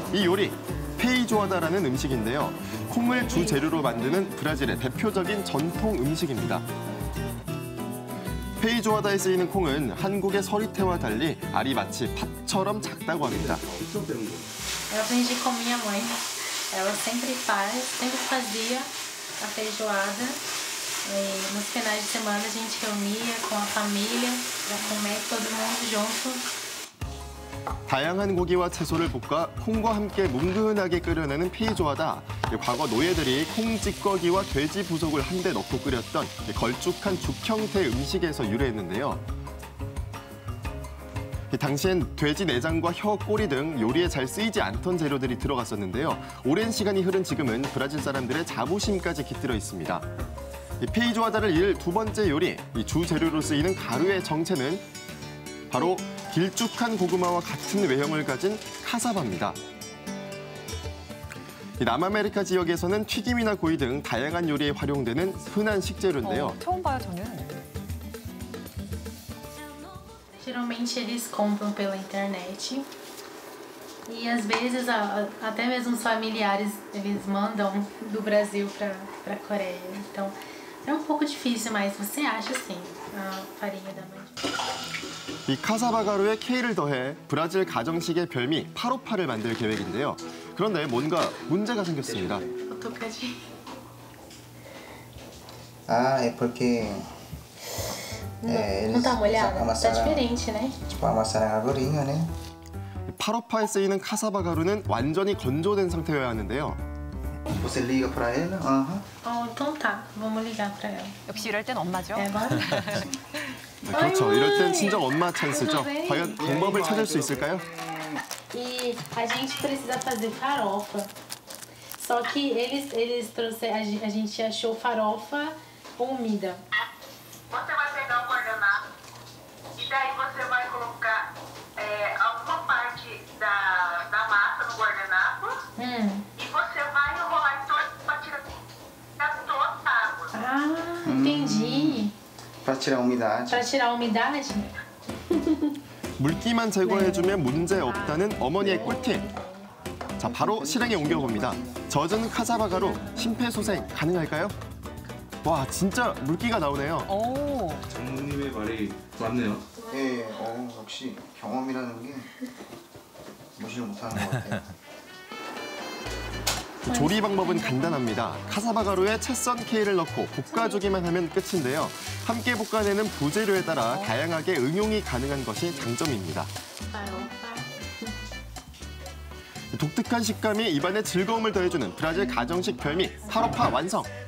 이 요리, 페이조아다라는 음식인데요. 콩을 주재료로 만드는 브라질의 대표적인 전통 음식입니다. 페이조아다에 쓰이는 콩은 한국의 서리태와 달리 알이 마치 팥처럼 작다고 합니다. Eu aprendi com minha mãe. Ela sempre fazia a feijoada. E nos finais de semana a gente reunia com a família para comer todo mundo junto. 다양한 고기와 채소를 볶아 콩과 함께 뭉근하게 끓여내는 페이조아다. 과거 노예들이 콩 찌꺼기와 돼지 부속을 한데 넣고 끓였던 걸쭉한 죽 형태의 음식에서 유래했는데요. 당시엔 돼지 내장과 혀, 꼬리 등 요리에 잘 쓰이지 않던 재료들이 들어갔었는데요. 오랜 시간이 흐른 지금은 브라질 사람들의 자부심까지 깃들어 있습니다. 페이조아다를 이을 두 번째 요리, 주 재료로 쓰이는 가루의 정체는 바로 길쭉한 고구마와 같은 외형을 가진 카사바입니다. 남아메리카 지역에서는 튀김이나 구이 등 다양한 요리에 활용되는 흔한 식재료인데요. 처음 봐요, 저는. Geralmente eles compram pela internet e às vezes até mesmo os familiares eles mandam do Brasil para Coreia. Então é um pouco difícil, mas você acha sim a farinha da mandioca. 이 카사바 가루에 케일을 더해 브라질 가정식의 별미 파로파를 만들 계획인데요. 그런데 뭔가 문제가 생겼습니다. 어떡하지? Ah, é porque Não tá molhada? Tá diferente, né? tipo amassaram agorinha, né? 파로파에 쓰이는 카사바 가루는 완전히 건조된 상태여야 하는데요. Você liga para ela? Aham. Então tá, vamos ligar para ela. 역시 이럴 땐 엄마죠. É agora? 그렇죠. 이럴 땐 친정 엄마 찬스죠. 과연 방법을 찾을 수 있을까요? E a gente precisa fazer farofa. Só que eles trouxeram, a gente achou farofa úmida. Você vai pegar o guardanapo e daí você vai colocar alguma parte da massa no guardanapo e você vai enrolar todo para tirar toda a água. Ah, entendi. Para tirar a umidade. Para tirar a umidade? 물기만 제거해주면 문제 없다는 어머니의 꿀팁. 자, 바로 실행에 옮겨봅니다. 젖은 카사바 가루, 심폐소생 가능할까요? 와, 진짜 물기가 나오네요. 오. 장모님의 말이 맞네요. 예, 역시 경험이라는 게 무시를 못하는 것 같아요. 조리 방법은 간단합니다. 카사바 가루에 채 썬 케일을 넣고 볶아주기만 하면 끝인데요. 함께 볶아내는 부재료에 따라 다양하게 응용이 가능한 것이 장점입니다. 독특한 식감이 입안에 즐거움을 더해주는 브라질 가정식 별미 파로파 완성!